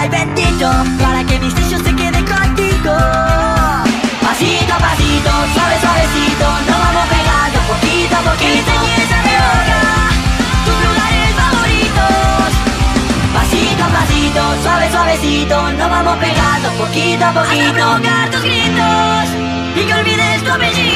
ay bendito, para que mi sello se quede contigo. Pasito a pasito, suave suavecito, nos vamos pegando poquito a poquito. Empieza de hora, tus lugares favoritos. Pasito a pasito, suave suavecito, nos vamos pegando poquito a poquito. Hasta provocar tus gritos y que olvides tu apellido.